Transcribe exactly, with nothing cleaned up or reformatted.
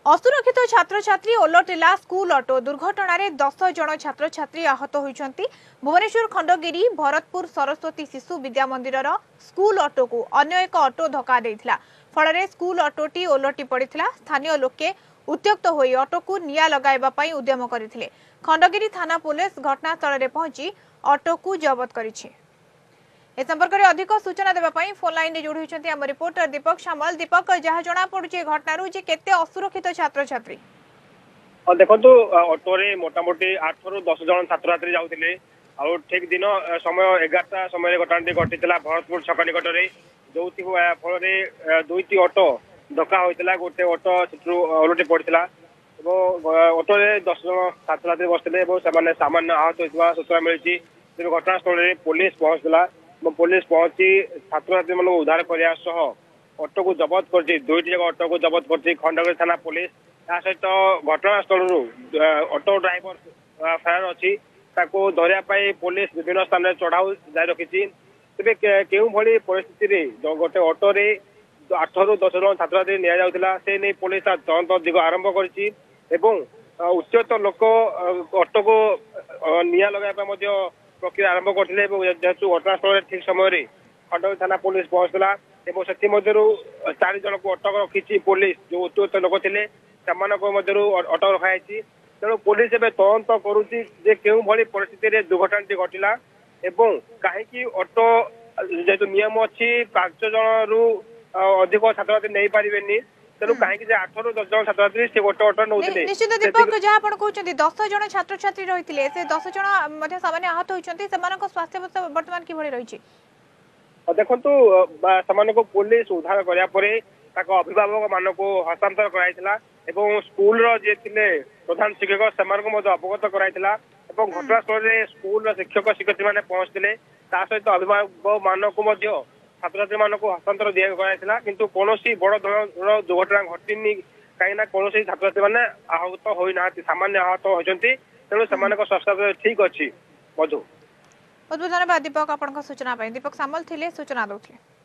असुरक्षित छात्र छात्री ओलटिला school auto दुर्घटन दस जन छात्र छात्री आहत होती। भुवनेश्वर खंडगिरी भरतपुर सरस्वती शिशु विद्या मंदिर स्कूल ऑटो को अन्य एक ऑटो धक्का देइथिला। फल स्कूल ऑटोटी ओलटि पड़ता। स्थानीय लोके उत्त्यक्त होई ऑटो को निया लगाइबा पई उद्यम करथिले। खंडगिरी थाना पुलिस घटनास्थल में पहुंची ऑटो को जबत करिछि। ए संपर्क में अधिक सूचना देवाई फोन लाइन में जोड़ी होती आम रिपोर्टर दीपक सामल। दीपक, जहाँ जना पड़े घटना जे केते असुरक्षित छात्र छात्री देखो ऑटो रे मोटामोटी आठ रु दस जन छात्र छात्री जाऊे आ ठीक दिन समय एगारटा समय घटना घटी भरतपुर छक निकट में जो फल दुईट ऑटो धक्का होता। गोटे ऑटो से ओलटि पड़ा। ऑटो रे दस जन छात्र छात्री बसते सामान्य आहत होता सूचना मिली। तेज घटनास्थल में पुलिस पहुंचला। पुलिस पहुंची छात्र छात्री मान उद्धार करने सह ऑटो को जबत कर दुईट जगह ऑटो को जबत कर खंडगिरी थाना पुलिस। या सहित घटनास्थल ऑटो ड्राइवर फरार अच्छी धरने पुलिस विभिन्न स्थान में चढ़ाऊ जारी रखी। तेज केउ भली परिस्थिति गोटे ऑटो रे आठ रु दस जन छात्र छात्री नि जाउथिला से नहीं पुलिस तदंत दिग आरंभ करिछि एवं उच्चत लोक ऑटो को निया लगाइबा प्रक्रिया आरंभ करते। जेहेतु घटनास्थल ठीक समय खंडगिरी थाना पुलिस पहुंचला से चार जन को अटक रखी पुलिस। जो उत्त्यक्त लोक थे अटक रखाई। तेणु पुलिस एवं तदंत करुच्ची केउ भली परिस्थिति दुर्घटना घटला एवं कहीं ऑटो जेहेतु नियम अच्छी पांच जन रु अधिक छात्र छात्री नहीं पारे। तेणु कहीं आठ रु दस जन छात्र छात्री से गोटे ऑटो नौ निश्चित दीपक जहाँ कहते दस जन छात्र छात्री रही से दस जन सामान्य आहत होती स्वास्थ्य अवस्था बर्तमान किभली रही देखु को पुलिस उद्धार कराया अभिभावक मान को हस्तांतर कराइला एवं स्कूल जे थे प्रधान शिक्षक से अवगत कराइला। घटनास्थल में स्कूल शिक्षक शिक्षयित्री मैंने पहुंचते सहित अभिभावक मान को छात्र छात्री मान को हस्तांतर दिया कराइला। किंतु कौन बड़ धरण दुर्घटना घटनी कहीं कौन छात्र छात्री मैंने आहत होना सामान्य आहत होती। तेणु से स्वास्थ्य ठीक अच्छी। मधु बहुत बहुत धन्यवाद दीपक। आपन सूचना दीपक सामल थे सूचना दौले।